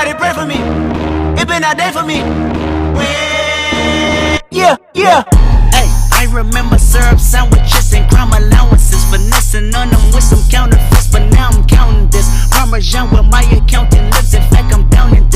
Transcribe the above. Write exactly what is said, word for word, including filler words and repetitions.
Somebody pray for me. It been a day for me. Yeah, yeah. Hey, I remember syrup sandwiches and crime allowances, finessing on them with some counterfeits, but now I'm counting this Parmesan where my accountant lives. In fact, I'm down in